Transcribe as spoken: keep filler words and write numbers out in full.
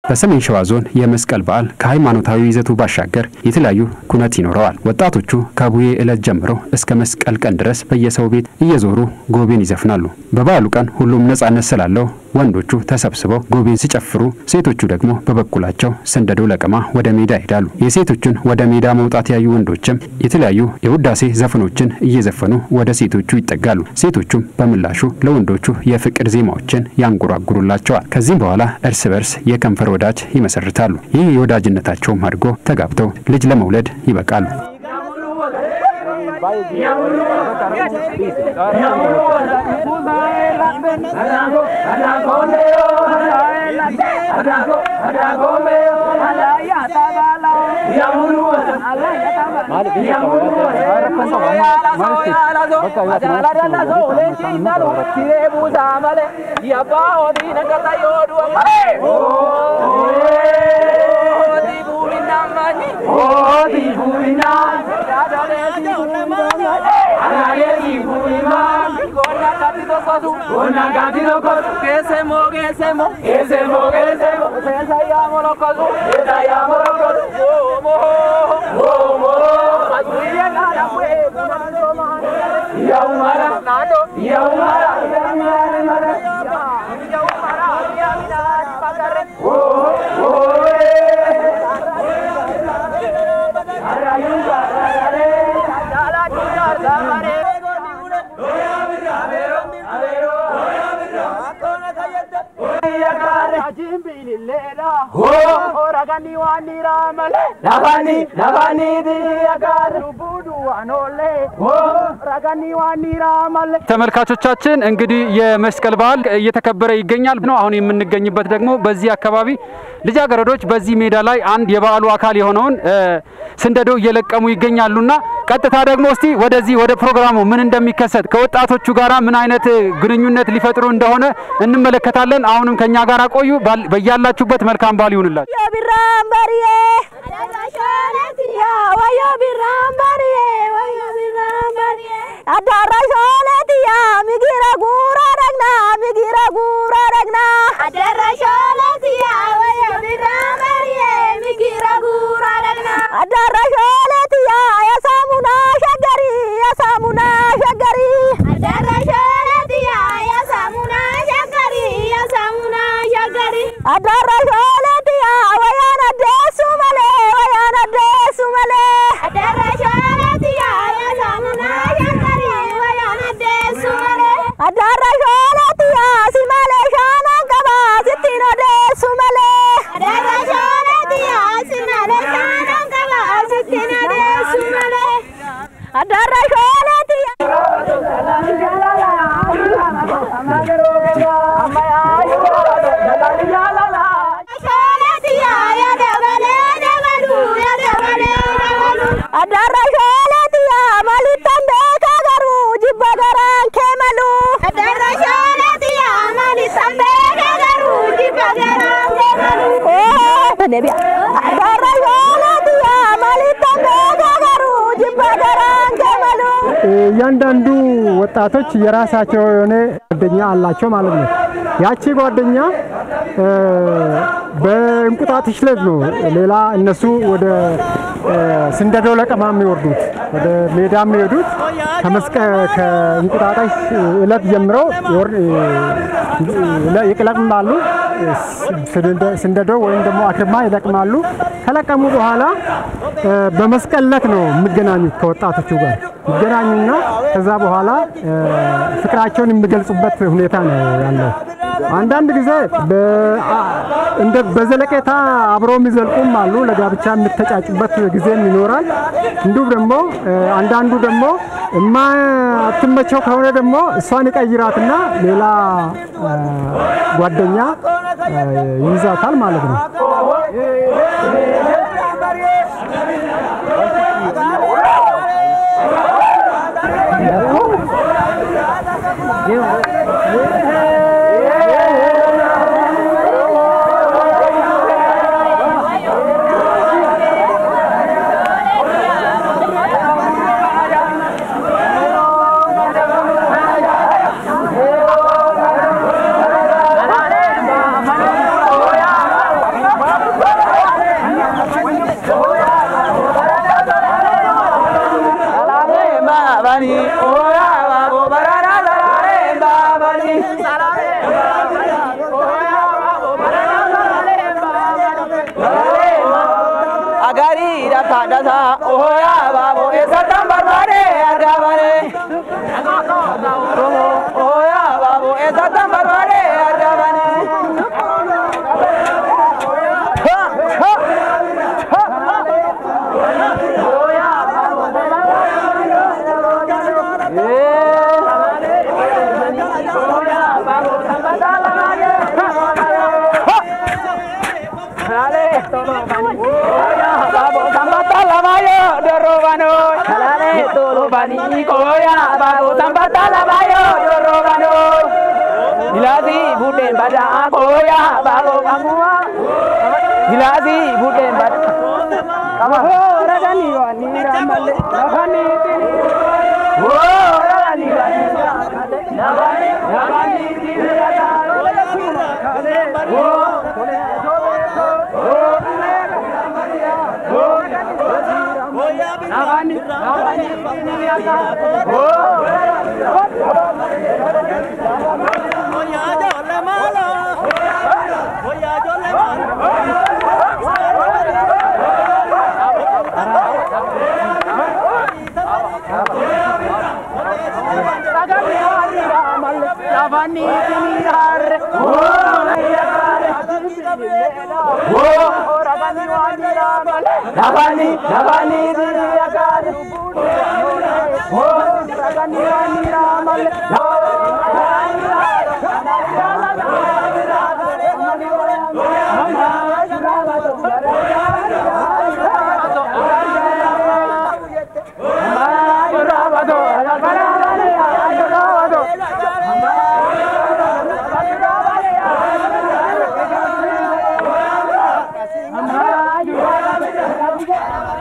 በሰሜን ሸዋ ዞን የመስቀል በዓል ከሃይማኖታዊ ይዘቱ ባሻገር የተለያዩ ኩነት ይኖረዋል። ወጣቶቹ ከቡዬ ዕለት ጀምሮ እስከ መስቀል ቀን ድረስ በየሰው ቤት እየዞሩ ጎቤን ይዘፍናሉ። በበዓሉ ቀን ሁሉም ነጻነት ስላለው ወንዶቹ ተሰብስበው ጎቤን ሲጨፍሩ፣ ሴቶቹ ደግሞ በበኩላቸው ስንደዶ ለቀማ ወደ ሜዳ ይሄዳሉ። የሴቶቹን ወደ ሜዳ መውጣት ያዩ ወንዶችም የተለያዩ የውዳሴ ዘፈኖችን እየዘፈኑ ወደ ሴቶቹ ይጠጋሉ። ሴቶቹም በምላሹ ለወንዶቹ የፍቅር ዜማዎችን ያንጎራጉሩላቸዋል። ከዚህም በኋላ እርስ በርስ የከንፈር ወዳጅ ይመሰርታሉ። ይህ የወዳጅነታቸውም አድጎ ተጋብተው ልጅ ለመውለድ ይበቃሉ። ተመልካቾቻችን እንግዲህ የመስቀል በዓል እየተከበረ ይገኛል ነው። አሁን የምንገኝበት ደግሞ በዚህ አካባቢ ልጃገረዶች በዚህ ሜዳ ላይ አንድ የበዓሉ አካል የሆነውን ስንደዶ እየለቀሙ ይገኛሉና ቀጥታ ደግሞ እስቲ ወደዚህ ወደ ፕሮግራሙ ምን እንደሚከሰት ከወጣቶቹ ጋራ ምን አይነት ግንኙነት ሊፈጥሩ እንደሆነ እንመለከታለን። አሁንም ከኛ ጋራ ቆዩ። በያላችሁበት መልካም በዓል ይሁንላችሁ። ቢራምባሪዬ አዳራሾለቲያ ወዮ ቢራምባሪዬ ወዮ ቢራምባሪዬ አዳራሾለቲያ ሚጊራ ጉራ ደግና ሚጊራ ጉራ ደግና አዳራሾለቲያ ወዮ ቢራምባሪዬ ሚጊራ ጉራ ደግና አዳራሾለቲያ ያሳሙና ሸገሪ ያሳሙና ሸገሪ አዳራሾለቲያ ያሳሙና ሸገሪ ያሳሙና ሸገሪ አዳራሾለቲያ ወያና ደሱ መለ ወያና ደሱ መለ አዳራሾለቲያ ያሳሙና ሸገሪ ወያና ደሱ መለ አዳራሾለቲያ ሲመለ ሻና ቀባ ሲቲኖ ደሱ መለ አዳራሾለቲያ ሲመለ ሻና ቀባ ሲቲኖ ደሱ መለ አዳራሾለቲያ አዳራሾለቲያ ማሊታንደ ካገሩ ጅባገራን ከመሉ አዳራሾለቲያ ማሊታንደ ካገሩ ጅባገራን ከመሉ ነቢያ አዳራሾለቲያ ማሊታንደ ካገሩ ጅባገራን ከመሉ ያንዳንዱ ወጣቶች የራሳቸው የሆነ ጓደኛ አላቸው ማለት ነው። ያቺ ጓደኛ በእንቁጣጣሽ ዕለት ነው ሌላ እነሱ ወደ ስንደዶ ለቀማ የሚወርዱት ወደ ሜዳ የሚሄዱት ከመስቀል ከእንቁጣጣሽ ዕለት ጀምሮ ይለቅማሉ። ስንደዶ ወይም ደግሞ አክርማ ይለቅማሉ። ከለቀሙ በኋላ በመስቀል ዕለት ነው የሚገናኙት ከወጣቶቹ ጋር ይገናኙና ከዛ በኋላ ፍቅራቸውን የሚገልጹበት ሁኔታ ነው ያለው። አንዳንድ ጊዜ እንደ በዘለቄታ አብሮ የሚዘልቁም አሉ። ለጋብቻ የምትተጫጩበት ጊዜም ይኖራል። እንዲሁም ደግሞ አንዳንዱ ደግሞ የማትመቸው ከሆነ ደግሞ እሷን ይቀይራትና ሌላ ጓደኛ ይይዛታል ማለት ነው። dasa oya babo esa tambarbare argabare oya babo esa tambarbare argabare Bani koya bago tambata lavayo dorobano Gilasi buden bada koya bago kamua Gilasi buden bada kama ho ragani wani ramale ragani tini ho ragani wani ragani ragani tini ragani ho Nagani, nagani, nagani, oh, oya jole malo, oya jole malo, nagani, nagani, oh, ragani wani ramal, nagani, nagani diriyakari, oh, ragani wani ramal, I'm